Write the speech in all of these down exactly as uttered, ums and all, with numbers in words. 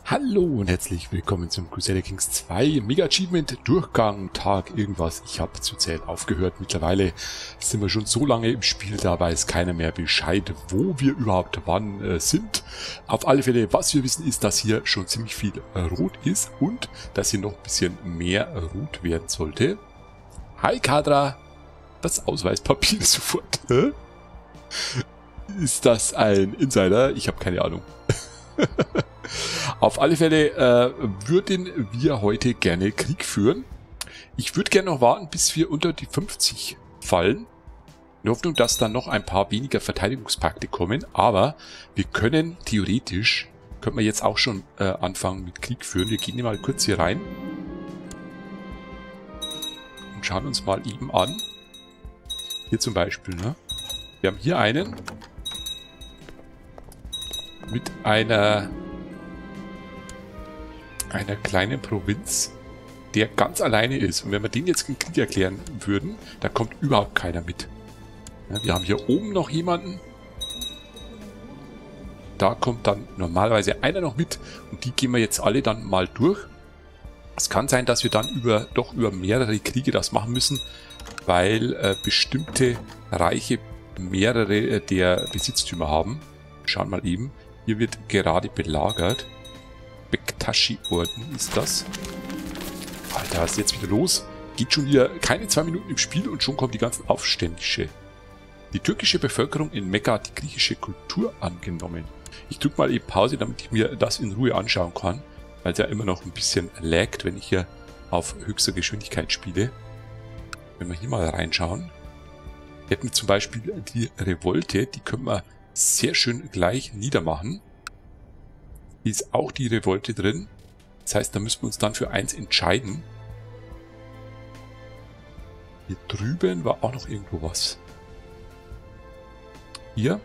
Hallo und herzlich willkommen zum Crusader Kings zwei Mega Achievement Durchgang Tag irgendwas. Ich habe zu zählen aufgehört. Mittlerweile sind wir schon so lange im Spiel, da weiß keiner mehr Bescheid, wo wir überhaupt wann äh, sind. Auf alle Fälle, was wir wissen, ist, dass hier schon ziemlich viel äh, rot ist und dass hier noch ein bisschen mehr äh, rot werden sollte. Hi Kadra, das Ausweispapier sofort. Hä? Ist das ein Insider? Ich habe keine Ahnung. Auf alle Fälle äh, würden wir heute gerne Krieg führen. Ich würde gerne noch warten, bis wir unter die fünfzig fallen. In der Hoffnung, dass dann noch ein paar weniger Verteidigungspakte kommen. Aber wir können theoretisch, können wir jetzt auch schon äh, anfangen mit Krieg führen. Wir gehen hier mal kurz hier rein. Und schauen uns mal eben an. Hier zum Beispiel, ne? Wir haben hier einen mit einer... einer kleinen Provinz, der ganz alleine ist. Und wenn wir den jetzt einen Krieg erklären würden, da kommt überhaupt keiner mit. Ja, wir haben hier oben noch jemanden. Da kommt dann normalerweise einer noch mit und die gehen wir jetzt alle dann mal durch. Es kann sein, dass wir dann über doch über mehrere Kriege das machen müssen, weil äh, bestimmte Reiche mehrere äh, der Besitztümer haben. Schauen wir mal eben. Hier wird gerade belagert. Bektashi-Orden ist das. Alter, was ist jetzt wieder los? Geht schon wieder keine zwei Minuten im Spiel und schon kommen die ganzen Aufständische. Die türkische Bevölkerung in Mekka hat die griechische Kultur angenommen. Ich drücke mal eben Pause, damit ich mir das in Ruhe anschauen kann, weil es ja immer noch ein bisschen laggt, wenn ich hier auf höchster Geschwindigkeit spiele. Wenn wir hier mal reinschauen, hätten wir zum Beispiel die Revolte, die können wir sehr schön gleich niedermachen. Hier ist auch die Revolte drin. Das heißt, da müssen wir uns dann für eins entscheiden. Hier drüben war auch noch irgendwo was. Hier.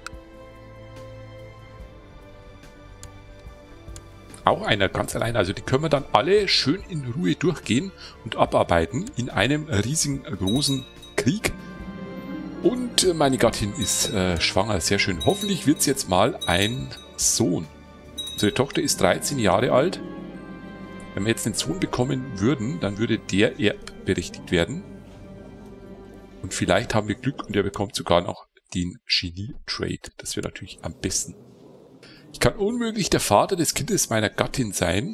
Auch einer ganz allein. Also die können wir dann alle schön in Ruhe durchgehen und abarbeiten in einem riesigen, großen Krieg. Und meine Gattin ist äh, schwanger. Sehr schön. Hoffentlich wird es jetzt mal ein Sohn. Unsere Tochter ist dreizehn Jahre alt. Wenn wir jetzt einen Sohn bekommen würden, dann würde der erbberechtigt werden. Und vielleicht haben wir Glück und er bekommt sogar noch den Genie-Trade. Das wäre natürlich am besten. Ich kann unmöglich der Vater des Kindes meiner Gattin sein.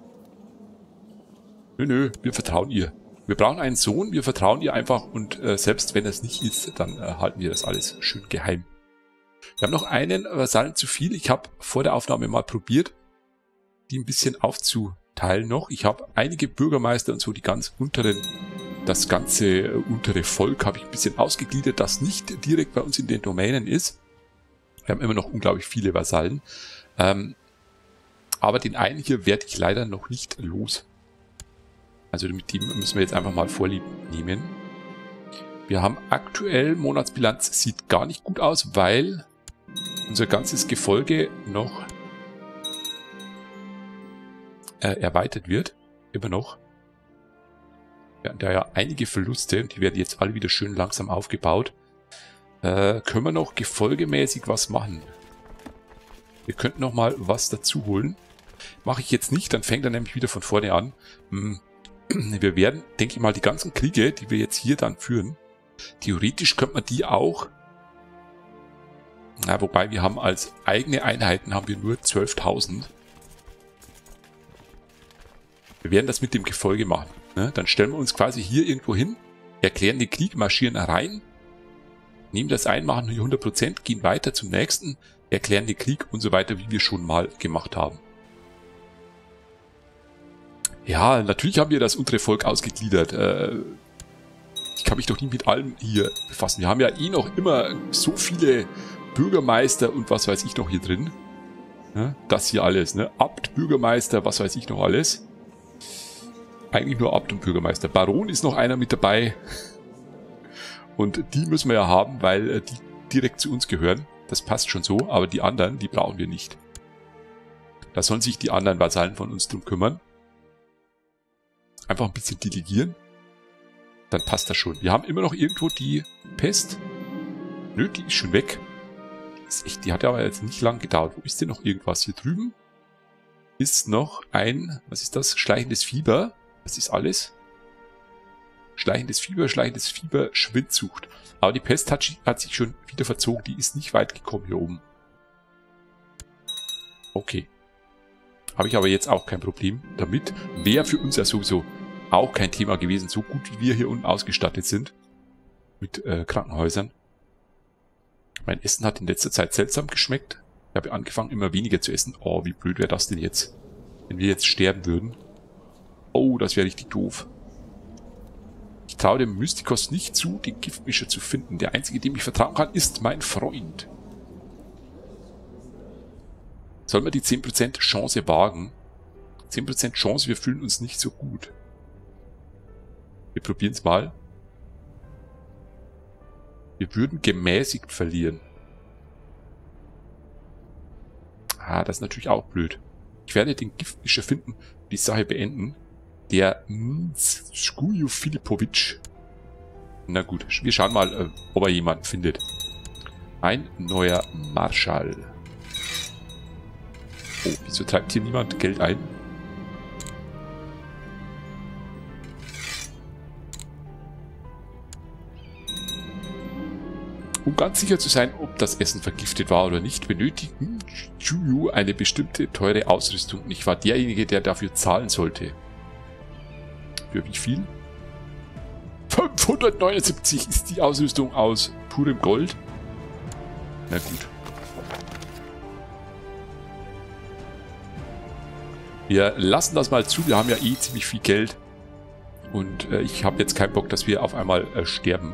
Nö, nö, wir vertrauen ihr. Wir brauchen einen Sohn, wir vertrauen ihr einfach und äh, selbst wenn es nicht ist, dann äh, halten wir das alles schön geheim. Wir haben noch einen Vasallen zu viel. Ich habe vor der Aufnahme mal probiert, die ein bisschen aufzuteilen noch. Ich habe einige Bürgermeister und so, die ganz unteren, das ganze untere Volk habe ich ein bisschen ausgegliedert, das nicht direkt bei uns in den Domänen ist. Wir haben immer noch unglaublich viele Vasallen. Ähm, aber den einen hier werde ich leider noch nicht los. Also mit dem müssen wir jetzt einfach mal Vorlieb nehmen. Wir haben aktuell, Monatsbilanz sieht gar nicht gut aus, weil unser ganzes Gefolge noch äh, erweitert wird. Immer noch. Wir haben da ja einige Verluste und die werden jetzt alle wieder schön langsam aufgebaut. Äh, können wir noch gefolgemäßig was machen? Wir könnten noch mal was dazu holen. Mache ich jetzt nicht, dann fängt er nämlich wieder von vorne an. Hm. Wir werden, denke ich mal, die ganzen Kriege, die wir jetzt hier dann führen, theoretisch könnte man die auch, na, wobei wir haben als eigene Einheiten haben wir nur zwölftausend. Wir werden das mit dem Gefolge machen. Ne? Dann stellen wir uns quasi hier irgendwo hin, erklären den Krieg, marschieren rein, nehmen das ein, machen hier hundert Prozent, gehen weiter zum nächsten, erklären den Krieg und so weiter, wie wir schon mal gemacht haben. Ja, natürlich haben wir das untere Volk ausgegliedert. Äh, ich kann mich doch nicht mit allem hier befassen. Wir haben ja eh noch immer so viele Bürgermeister und was weiß ich noch hier drin. Ja, das hier alles, ne? Abt, Bürgermeister, was weiß ich noch alles. Eigentlich nur Abt und Bürgermeister. Baron ist noch einer mit dabei. Und die müssen wir ja haben, weil äh, die direkt zu uns gehören. Das passt schon so, aber die anderen, die brauchen wir nicht. Da sollen sich die anderen Vasallen von uns drum kümmern. Einfach ein bisschen delegieren. Dann passt das schon. Wir haben immer noch irgendwo die Pest. Nö, die ist schon weg. Das ist echt, die hat aber jetzt nicht lang gedauert. Wo ist denn noch irgendwas hier drüben? ist noch ein, was ist das? Schleichendes Fieber. Das ist alles. Schleichendes Fieber, schleichendes Fieber, Schwindsucht. Aber die Pest hat, hat sich schon wieder verzogen. Die ist nicht weit gekommen hier oben. Okay. Habe ich aber jetzt auch kein Problem damit. Wäre für uns ja sowieso auch kein Thema gewesen, so gut wie wir hier unten ausgestattet sind. Mit äh, Krankenhäusern. Mein Essen hat in letzter Zeit seltsam geschmeckt. Ich habe angefangen, immer weniger zu essen. Oh, wie blöd wäre das denn jetzt, wenn wir jetzt sterben würden. Oh, das wäre richtig doof. Ich traue dem Mystikos nicht zu, den Giftmischer zu finden. Der einzige, dem ich vertrauen kann, ist mein Freund. Sollen wir die zehn Prozent Chance wagen? zehn Prozent Chance, wir fühlen uns nicht so gut. Wir probieren es mal. Wir würden gemäßigt verlieren. Ah, das ist natürlich auch blöd. Ich werde den Giftmischer finden, die Sache beenden. Der Skujo Filipovic. Na gut, wir schauen mal, ob er jemanden findet. Ein neuer Marschall. Oh, wieso treibt hier niemand Geld ein? Um ganz sicher zu sein, ob das Essen vergiftet war oder nicht, benötigten Chuyu eine bestimmte teure Ausrüstung. Und ich war derjenige, der dafür zahlen sollte. Für wie viel? fünfhundertneunundsiebzig ist die Ausrüstung aus purem Gold. Na gut. Wir lassen das mal zu. Wir haben ja eh ziemlich viel Geld. Und äh, ich habe jetzt keinen Bock, dass wir auf einmal äh, sterben.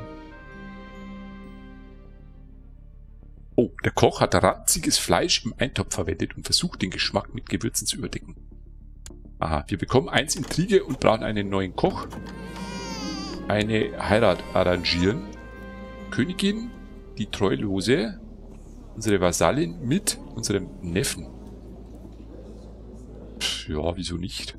Oh, der Koch hat ranziges Fleisch im Eintopf verwendet und versucht, den Geschmack mit Gewürzen zu überdecken. Aha, wir bekommen eins Intrige und brauchen einen neuen Koch. Eine Heirat arrangieren. Königin, die Treulose, unsere Vasallin mit unserem Neffen. Pff, ja, wieso nicht?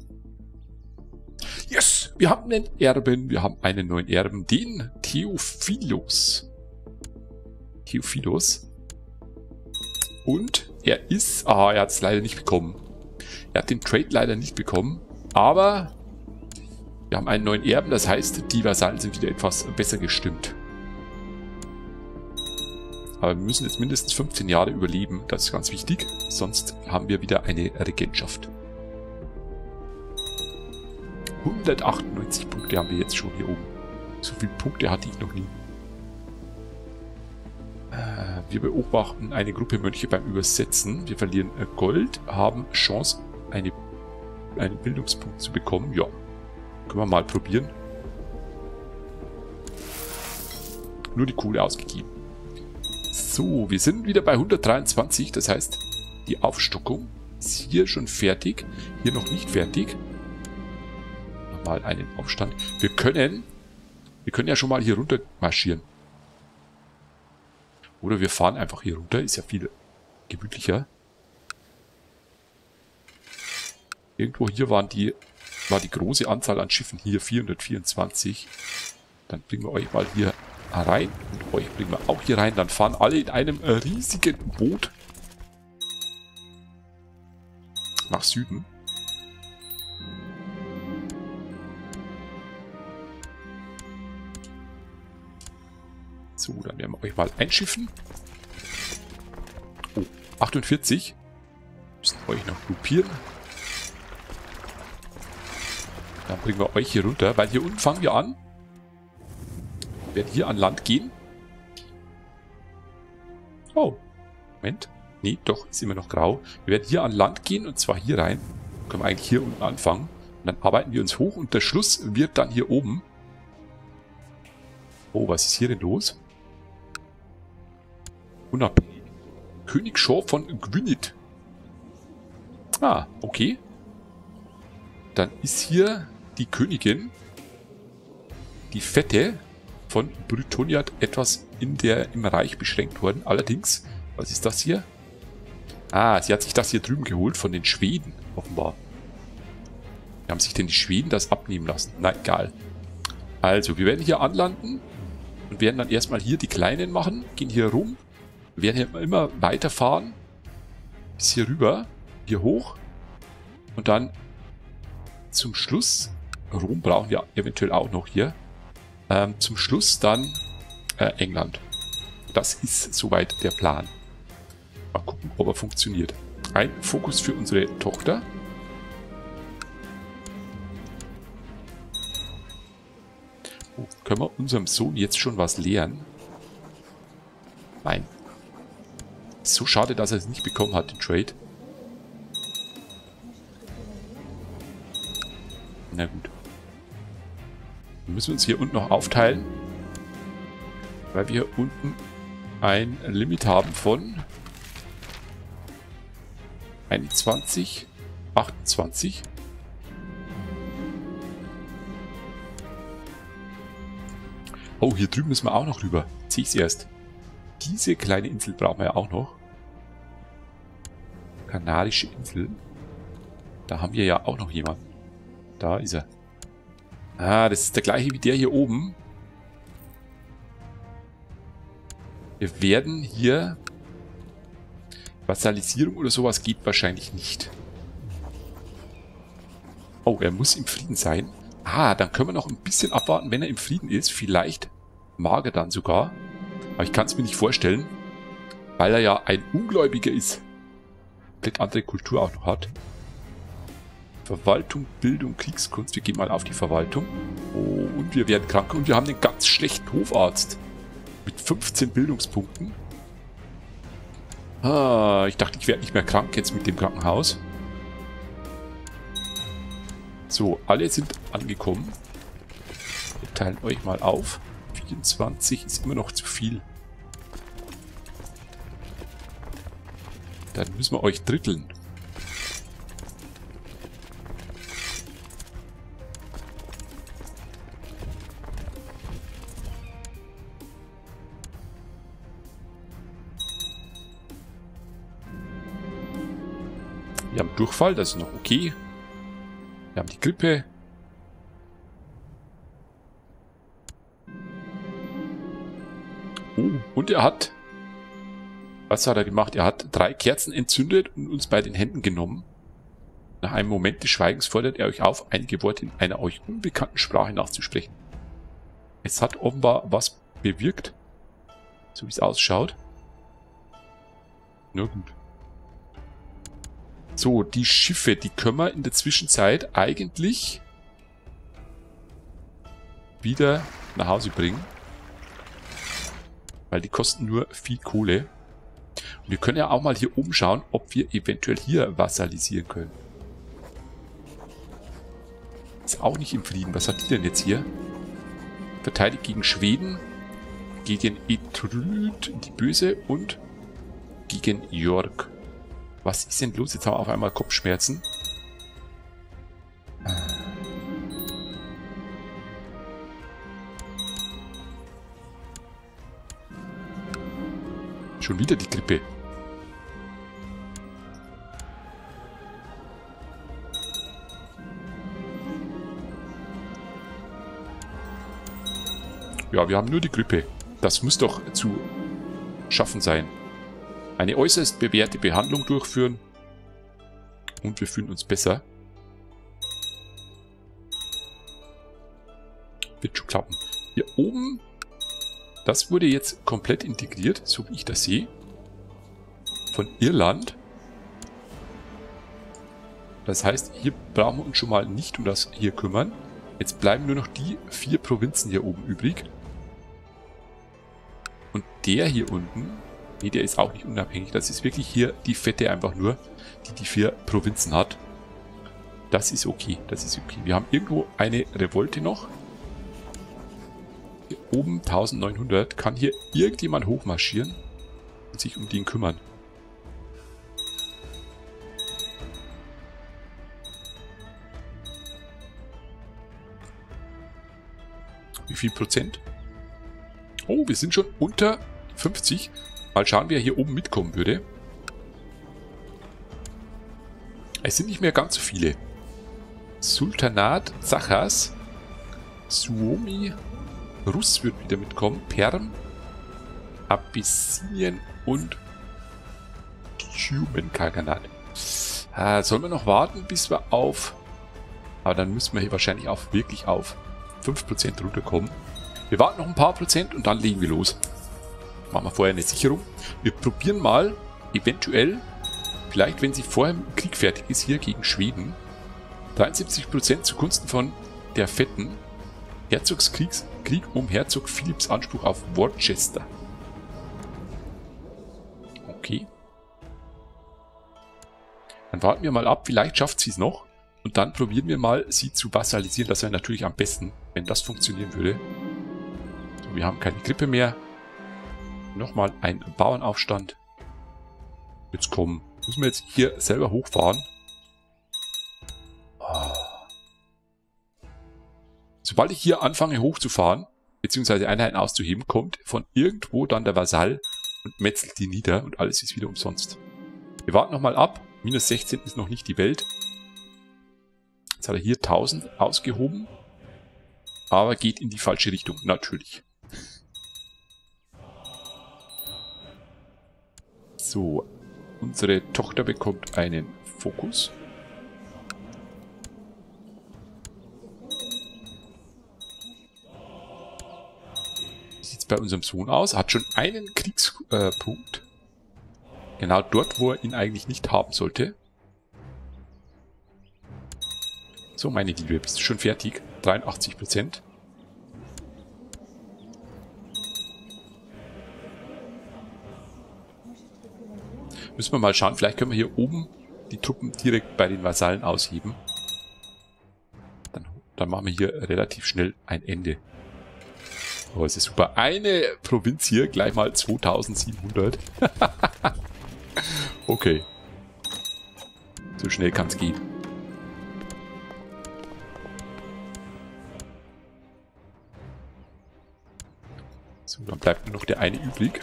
Yes, wir haben einen Erben, wir haben einen neuen Erben, den Theophilos. Theophilos. Und er ist, ah, er hat es leider nicht bekommen. Er hat den Trade leider nicht bekommen, aber wir haben einen neuen Erben, das heißt, die Vasallen sind wieder etwas besser gestimmt. Aber wir müssen jetzt mindestens fünfzehn Jahre überleben, das ist ganz wichtig, sonst haben wir wieder eine Regentschaft. hundertachtundneunzig Punkte haben wir jetzt schon hier oben. So viele Punkte hatte ich noch nie. Wir beobachten eine Gruppe Mönche beim Übersetzen. Wir verlieren Gold, haben Chance, eine, einen Bildungspunkt zu bekommen. Ja, können wir mal probieren. Nur die Kohle ausgegeben. So, wir sind wieder bei hundertdreiundzwanzig. Das heißt, die Aufstockung ist hier schon fertig. Hier noch nicht fertig. Nochmal einen Aufstand. Wir können, wir können ja schon mal hier runter marschieren. Oder wir fahren einfach hier runter, ist ja viel gemütlicher. Irgendwo hier waren die, war die große Anzahl an Schiffen hier, vierhundertvierundzwanzig. Dann bringen wir euch mal hier rein und euch bringen wir auch hier rein. Dann fahren alle in einem äh, riesigen Boot nach Süden. So, dann werden wir euch mal einschiffen. Oh, achtundvierzig. Müssen euch noch gruppieren. Dann bringen wir euch hier runter, weil hier unten fangen wir an. Wir werden hier an Land gehen. Oh, Moment. Nee, doch, ist immer noch grau. Wir werden hier an Land gehen und zwar hier rein. Dann können wir eigentlich hier unten anfangen. Und dann arbeiten wir uns hoch und der Schluss wird dann hier oben. Oh, was ist hier denn los? Unabhängig. König Shaw von Gwynedd. Ah, okay. Dann ist hier die Königin, die Fette von Brythoniad, etwas in der, im Reich beschränkt worden. Allerdings, was ist das hier? Ah, sie hat sich das hier drüben geholt von den Schweden, offenbar. Wie haben sich denn die Schweden das abnehmen lassen? Na, egal. Also, wir werden hier anlanden und werden dann erstmal hier die Kleinen machen, gehen hier rum, werden hier immer weiterfahren, bis hier rüber, hier hoch. Und dann zum Schluss, Rom brauchen wir eventuell auch noch hier, ähm, zum Schluss dann äh, England. Das ist soweit der Plan. Mal gucken, ob er funktioniert. Ein Fokus für unsere Tochter. Oh, können wir unserem Sohn jetzt schon was lehren? Nein. So schade, dass er es nicht bekommen hat, den Trade. Na gut. Dann müssen wir uns hier unten noch aufteilen. Weil wir hier unten ein Limit haben von einundzwanzig, achtundzwanzig. Oh, hier drüben müssen wir auch noch rüber. Jetzt sehe ich es erst. Diese kleine Insel brauchen wir ja auch noch. Kanarische Insel. Da haben wir ja auch noch jemanden. Da ist er. Ah, das ist der gleiche wie der hier oben. Wir werden hier... Vassalisierung oder sowas geht wahrscheinlich nicht. Oh, er muss im Frieden sein. Ah, dann können wir noch ein bisschen abwarten, wenn er im Frieden ist. Vielleicht mag er dann sogar. Aber ich kann es mir nicht vorstellen, weil er ja ein Ungläubiger ist. Komplett andere Kultur auch noch hat. Verwaltung, Bildung, Kriegskunst. Wir gehen mal auf die Verwaltung. Oh, und wir werden krank. Und wir haben einen ganz schlechten Hofarzt. Mit fünfzehn Bildungspunkten. Ah, ich dachte, ich werde nicht mehr krank jetzt mit dem Krankenhaus. So, alle sind angekommen. Wir teilen euch mal auf. vierundzwanzig ist immer noch zu viel. Dann müssen wir euch dritteln. Wir haben Durchfall, das ist noch okay. Wir haben die Grippe. Oh, und er hat... Was hat er gemacht? Er hat drei Kerzen entzündet und uns bei den Händen genommen. Nach einem Moment des Schweigens fordert er euch auf, einige Worte in einer euch unbekannten Sprache nachzusprechen. Es hat offenbar was bewirkt. So wie es ausschaut. Na gut. So, die Schiffe, die können wir in der Zwischenzeit eigentlich wieder nach Hause bringen. Weil die kosten nur viel Kohle. Und wir können ja auch mal hier oben schauen, ob wir eventuell hier vassalisieren können. Ist auch nicht im Frieden. Was hat die denn jetzt hier? Verteidigt gegen Schweden, gegen Etryd, die Böse, und gegen York. Was ist denn los? Jetzt haben wir auf einmal Kopfschmerzen. Schon wieder die Grippe. Ja, wir haben nur die Grippe. Das muss doch zu schaffen sein. Eine äußerst bewährte Behandlung durchführen. Und wir fühlen uns besser. Wird schon klappen. Hier oben, das wurde jetzt komplett integriert, so wie ich das sehe. Von Irland. Das heißt, hier brauchen wir uns schon mal nicht um das hier kümmern. Jetzt bleiben nur noch die vier Provinzen hier oben übrig. Und der hier unten... Nee, der ist auch nicht unabhängig. Das ist wirklich hier die Fette einfach nur, die die vier Provinzen hat. Das ist okay, das ist okay. Wir haben irgendwo eine Revolte noch. Hier oben neunzehnhundert. Kann hier irgendjemand hochmarschieren und sich um den kümmern? Wie viel Prozent? Oh, wir sind schon unter fünfzig. Mal schauen, wer hier oben mitkommen würde. Es sind nicht mehr ganz so viele. Sultanat Zachas. Suomi. Russ wird wieder mitkommen. Perm. Abyssinien und Tjumen-Kaganat. Äh, sollen wir noch warten, bis wir auf... Aber dann müssen wir hier wahrscheinlich auch wirklich auf fünf Prozent runterkommen. Wir warten noch ein paar Prozent und dann legen wir los. Machen wir vorher eine Sicherung. Wir probieren mal, eventuell, vielleicht wenn sie vorher im Krieg fertig ist, hier gegen Schweden, dreiundsiebzig Prozent zugunsten von der fetten Herzogskrieg um Herzog Philipps Anspruch auf Worcester. Okay. Dann warten wir mal ab, vielleicht schafft sie es noch. Und dann probieren wir mal, sie zu vassalisieren. Das wäre natürlich am besten, wenn das funktionieren würde. So, wir haben keine Grippe mehr. Nochmal ein Bauernaufstand. Jetzt kommen. Müssen wir jetzt hier selber hochfahren. Oh. Sobald ich hier anfange hochzufahren, beziehungsweise Einheiten auszuheben, kommt von irgendwo dann der Vasall und metzelt die nieder und alles ist wieder umsonst. Wir warten nochmal ab. minus sechzehn ist noch nicht die Welt. Jetzt hat er hier tausend ausgehoben. Aber geht in die falsche Richtung, natürlich. So, unsere Tochter bekommt einen Fokus. Wie sieht es bei unserem Sohn aus? Er hat schon einen Kriegspunkt. Äh, genau dort, wo er ihn eigentlich nicht haben sollte. So, meine Liebe, bist du schon fertig? dreiundachtzig Prozent. Müssen wir mal schauen, vielleicht können wir hier oben die Truppen direkt bei den Vasallen ausheben. Dann, dann machen wir hier relativ schnell ein Ende. Oh, das ist super. Eine Provinz hier, gleich mal zweitausendsiebenhundert. Okay. So schnell kann es gehen. So, dann bleibt nur noch der eine übrig.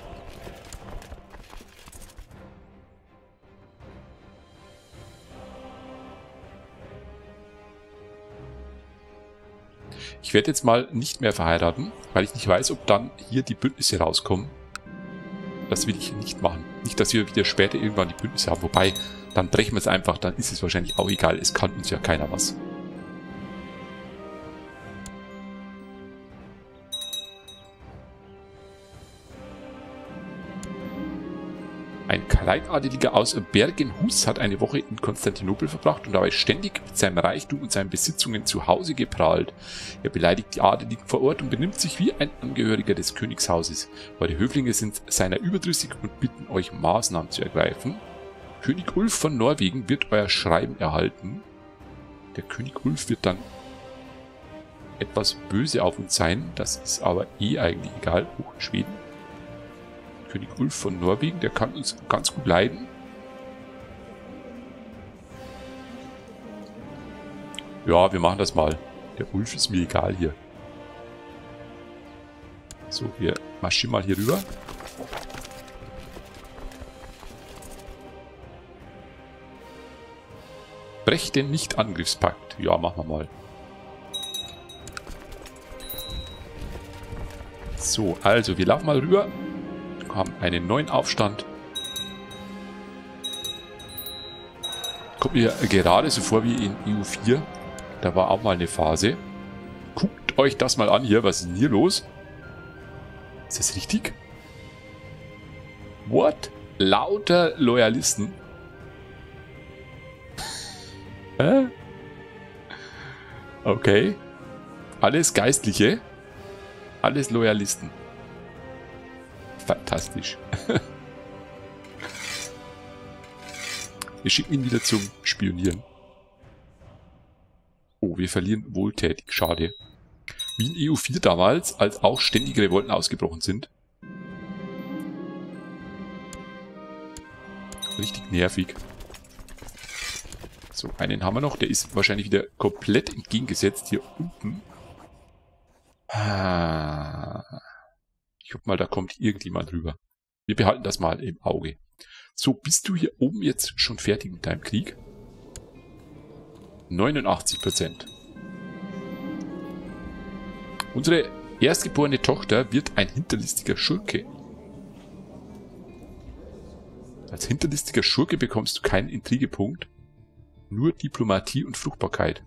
Ich werde jetzt mal nicht mehr verheiraten, weil ich nicht weiß, ob dann hier die Bündnisse rauskommen. Das will ich nicht machen. Nicht, dass wir wieder später irgendwann die Bündnisse haben. Wobei, dann brechen wir es einfach, dann ist es wahrscheinlich auch egal. Es kann uns ja keiner was. Ein Kleidadeliger aus Bergenhus hat eine Woche in Konstantinopel verbracht und dabei ständig mit seinem Reichtum und seinen Besitzungen zu Hause geprahlt. Er beleidigt die Adeligen vor Ort und benimmt sich wie ein Angehöriger des Königshauses. Eure Höflinge sind seiner überdrüssig und bitten euch Maßnahmen zu ergreifen. König Ulf von Norwegen wird euer Schreiben erhalten. Der König Ulf wird dann etwas böse auf uns sein. Das ist aber eh eigentlich egal. Hoch in Schweden. König Ulf von Norwegen, der kann uns ganz gut leiden. Ja, wir machen das mal. Der Ulf ist mir egal hier. So, wir marschieren mal hier rüber. Brecht den Nicht-Angriffspakt. Ja, machen wir mal. So, also, wir laufen mal rüber. Haben einen neuen Aufstand. Kommt mir gerade so vor wie in E U vier. Da war auch mal eine Phase. Guckt euch das mal an hier. Was ist denn hier los? Ist das richtig? What? Lauter Loyalisten. Hä? Okay. Alles Geistliche. Alles Loyalisten. Fantastisch. Wir schicken ihn wieder zum Spionieren. Oh, wir verlieren wohltätig. Schade. Wie in E U vier damals, als auch ständige Revolten ausgebrochen sind. Richtig nervig. So, einen haben wir noch. Der ist wahrscheinlich wieder komplett entgegengesetzt hier unten. Ah... Ich hoffe mal, da kommt irgendjemand rüber. Wir behalten das mal im Auge. So, bist du hier oben jetzt schon fertig mit deinem Krieg? neunundachtzig Prozent. Unsere erstgeborene Tochter wird ein hinterlistiger Schurke. Als hinterlistiger Schurke bekommst du keinen Intrigepunkt. nur Diplomatie und Fruchtbarkeit.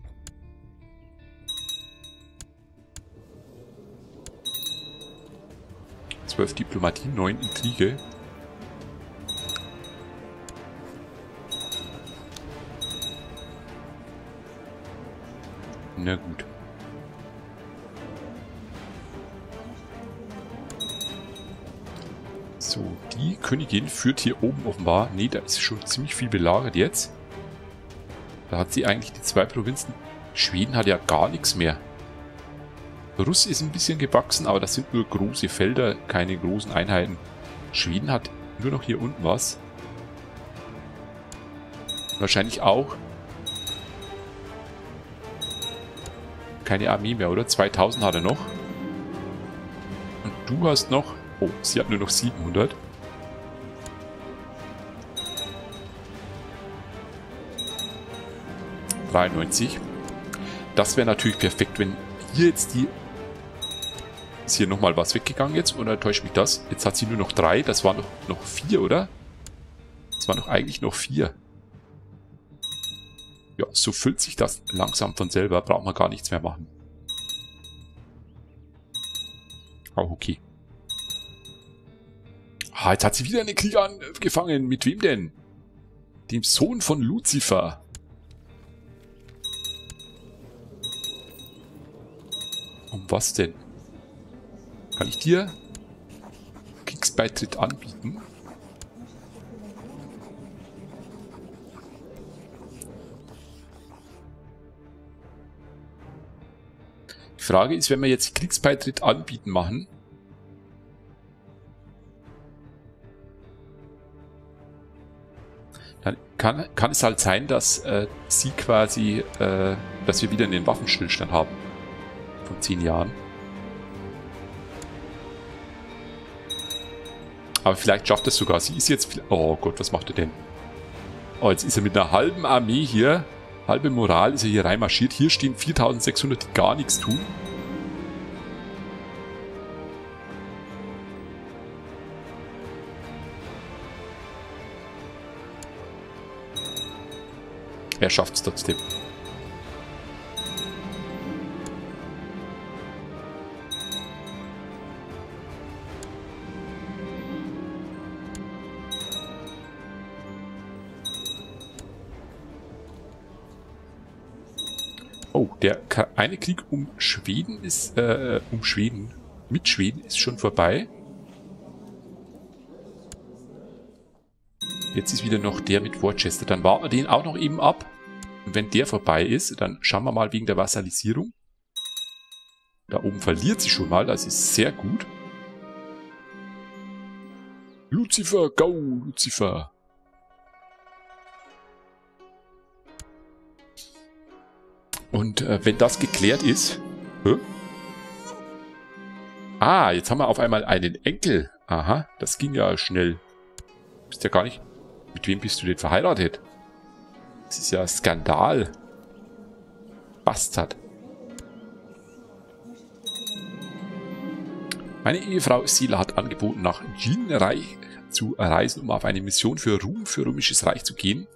zwölf Diplomatie, neun Intrige. Na gut. So, die Königin führt hier oben offenbar. Ne, da ist schon ziemlich viel belagert jetzt. Da hat sie eigentlich die zwei Provinzen. Schweden hat ja gar nichts mehr. Russ ist ein bisschen gewachsen, aber das sind nur große Felder, keine großen Einheiten. Schweden hat nur noch hier unten was. Wahrscheinlich auch keine Armee mehr, oder? zweitausend hat er noch. Und du hast noch... Oh, sie hat nur noch siebenhundert. dreiundneunzig. Das wäre natürlich perfekt, wenn hier jetzt die... Ist hier nochmal was weggegangen jetzt? Oder täuscht mich das? Jetzt hat sie nur noch drei. Das waren noch, noch vier, oder? Das waren doch eigentlich noch vier. Ja, so füllt sich das langsam von selber. Braucht man gar nichts mehr machen. Auch okay. Ah, jetzt hat sie wieder einen Krieg angefangen. Mit wem denn? Dem Sohn von Luzifer. Um was denn? Kann ich dir Kriegsbeitritt anbieten? Die Frage ist, wenn wir jetzt Kriegsbeitritt anbieten machen, dann kann, kann es halt sein, dass äh, sie quasi, äh, dass wir wieder einen Waffenstillstand haben von zehn Jahren. Aber vielleicht schafft es sogar. Sie ist jetzt... Oh Gott, was macht er denn? Oh, jetzt ist er mit einer halben Armee hier. Halbe Moral ist er hier reinmarschiert. Hier stehen viertausendsechshundert, die gar nichts tun. Er schafft es trotzdem. Oh, der eine Krieg um Schweden ist, äh, um Schweden, mit Schweden ist schon vorbei. Jetzt ist wieder noch der mit Worcester. Dann warten wir den auch noch eben ab. Und wenn der vorbei ist, dann schauen wir mal wegen der Vassalisierung. Da oben verliert sie schon mal, das ist sehr gut. Luzifer, go, Luzifer. Und äh, wenn das geklärt ist... Hä? Ah, jetzt haben wir auf einmal einen Enkel. Aha, das ging ja schnell. Bist ja gar nicht... Mit wem bist du denn verheiratet? Das ist ja Skandal. Bastard. Meine Ehefrau Sila hat angeboten, nach Jin-Reich zu reisen, um auf eine Mission für Ruhm für Römisches Reich zu gehen.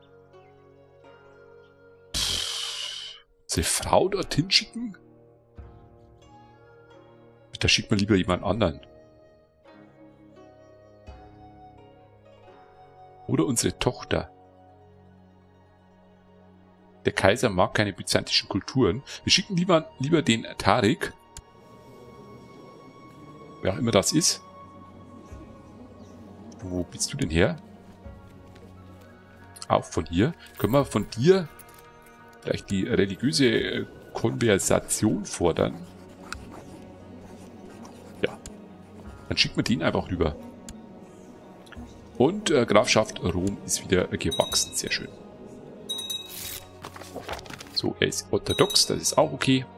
Unsere Frau dorthin schicken? Da schickt man lieber jemand anderen. Oder unsere Tochter. Der Kaiser mag keine byzantischen Kulturen. Wir schicken lieber, lieber den Tarik. Wer auch immer das ist. Wo bist du denn her? Auch von hier. Können wir von dir vielleicht die religiöse Konversation fordern? Ja. Dann schicken wir den einfach rüber. Und äh, Grafschaft Rom ist wieder gewachsen. Sehr schön. So, er ist orthodox. Das ist auch okay.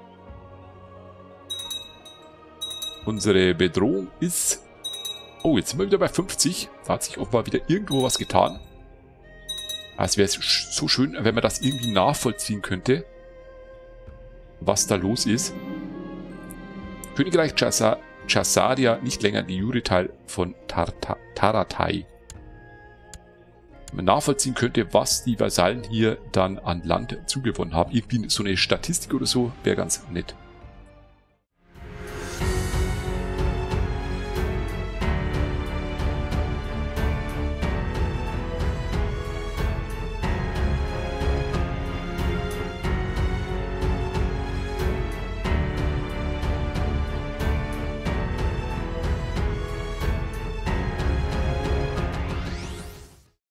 Unsere Bedrohung ist... Oh, jetzt sind wir wieder bei fünfzig. Da hat sich offenbar wieder irgendwo was getan. Es wäre so schön, wenn man das irgendwie nachvollziehen könnte, was da los ist. Königreich Chassadia, nicht länger die Juri-Teil von Tarta Taratai. man nachvollziehen könnte, was die Vasallen hier dann an Land zugewonnen haben. Irgendwie so eine Statistik oder so wäre ganz nett.